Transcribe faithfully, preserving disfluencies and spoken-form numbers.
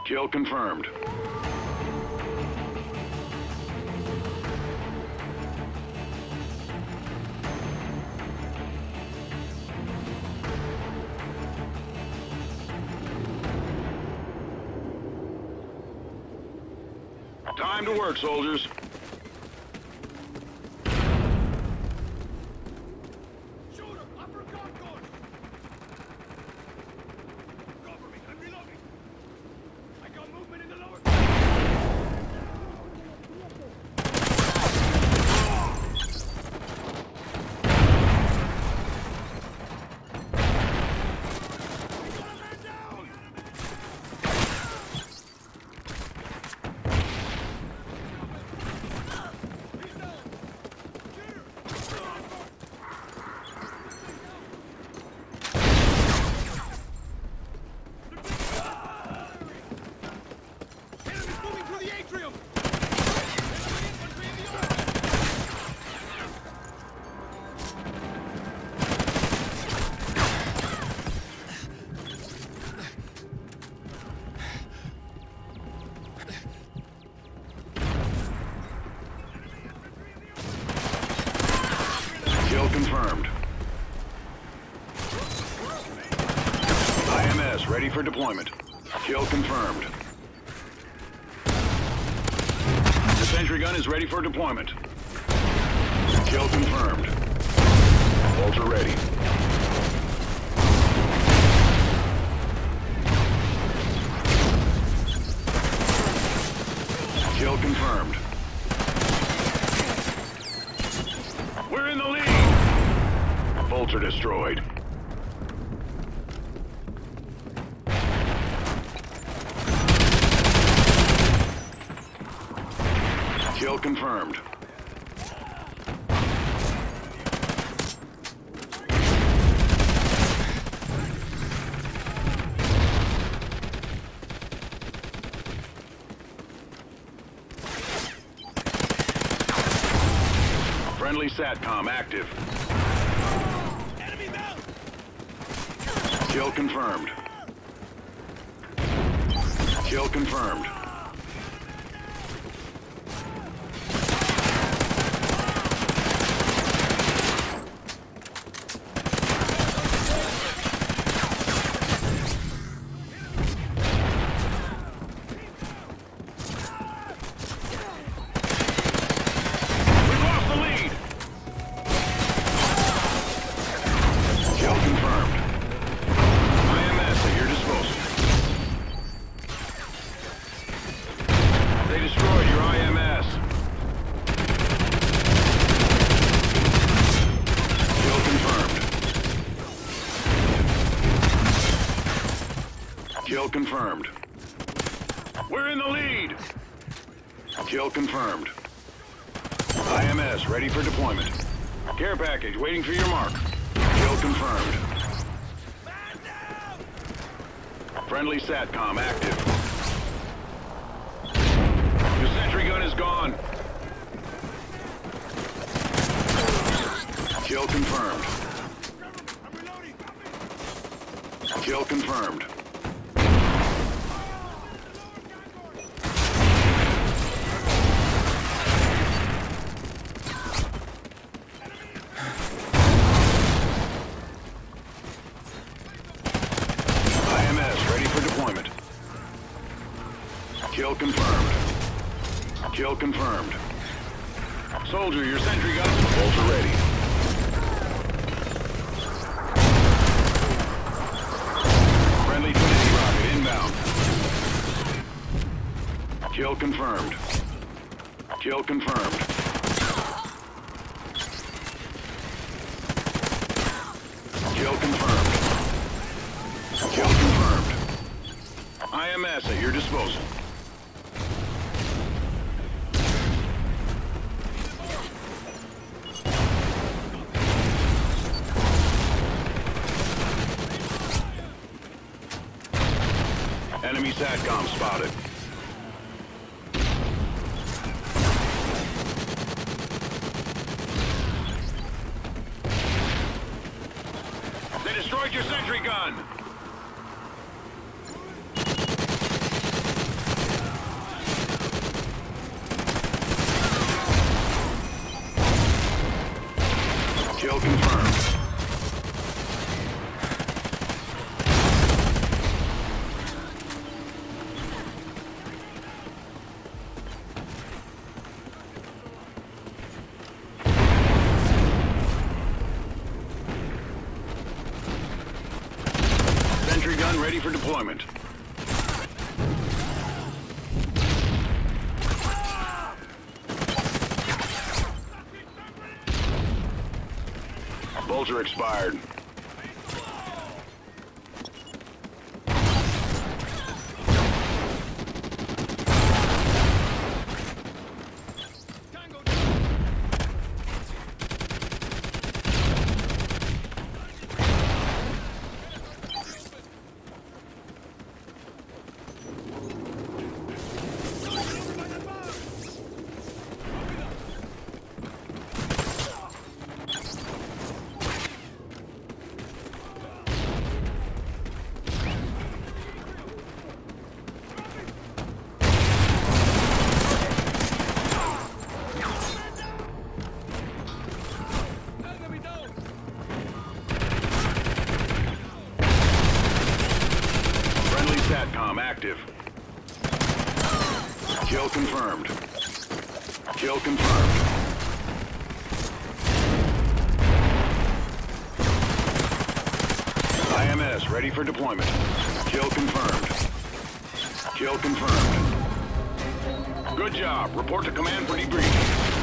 Kill confirmed. Time to work, soldiers. Shooter, uppercut gun. Cover me, I'm reloading. I got movement in the lower. Kill confirmed. I M S ready for deployment. Kill confirmed. The sentry gun is ready for deployment. Kill confirmed. Bolter ready. Kill confirmed. We're in the lead! Bolter destroyed. Kill confirmed. Friendly SATCOM active. Enemy mount! Kill confirmed. Kill confirmed. Kill confirmed. We're in the lead! Kill confirmed. I M S ready for deployment. Care package waiting for your mark. Kill confirmed. Friendly SATCOM active. Your sentry gun is gone. Kill confirmed. Kill confirmed. Kill confirmed. Kill confirmed. Soldier, your sentry gun. Bolter ready. Friendly Trinity rocket inbound. Kill confirmed. Kill confirmed. Kill confirmed. Kill confirmed. I M S at your disposal. Enemy SATCOM spotted. They destroyed your sentry gun! for deployment. Bolts are expired. SATCOM active. Kill confirmed. Kill confirmed. I M S ready for deployment. Kill confirmed. Kill confirmed. Good job. Report to command for debriefing.